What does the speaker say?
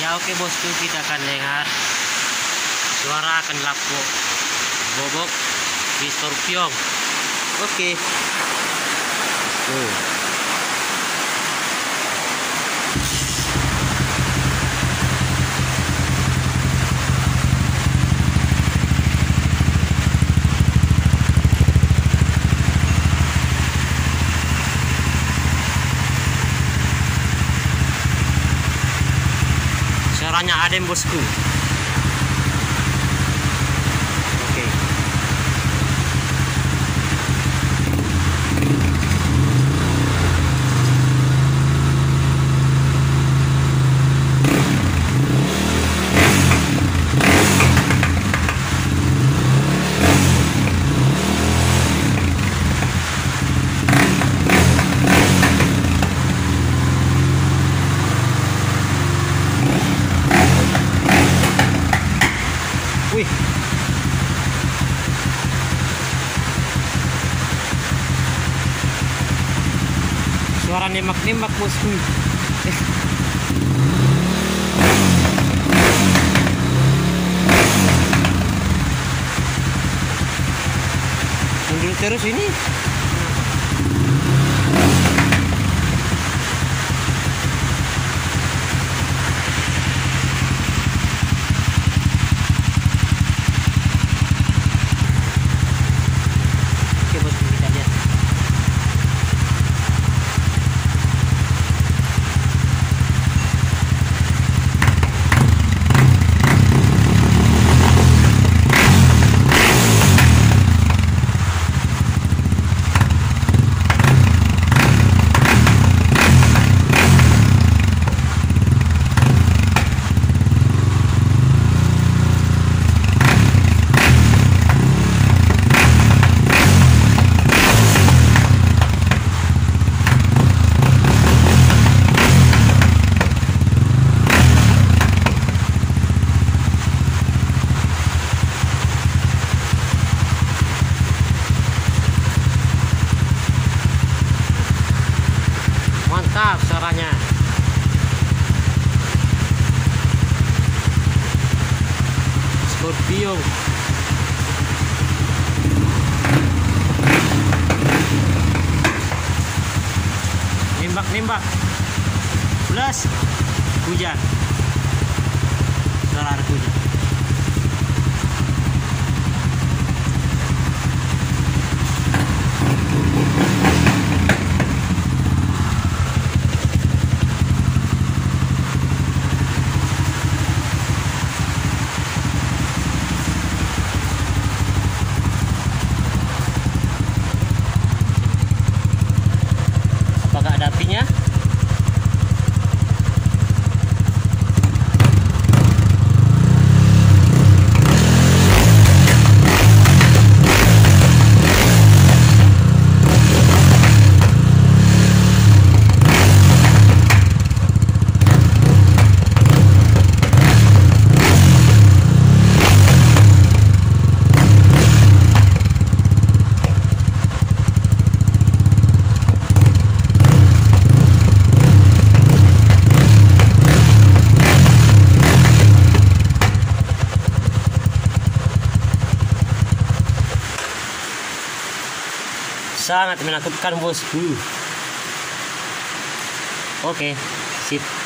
Ya oke bosku, kita akan dengar suara akan lapuk bobok di Scorpion. Oke. Suaranya adem bosku. Oke. Wih. Suara nembak-nembak bosku. Mundur terus ini. Mantap suaranya. Scorpio. Nembak-nembak. Plus hujan. Suara air hujan. Apakah ada apinya? Sangat menakutkan bosku. Oke, sip.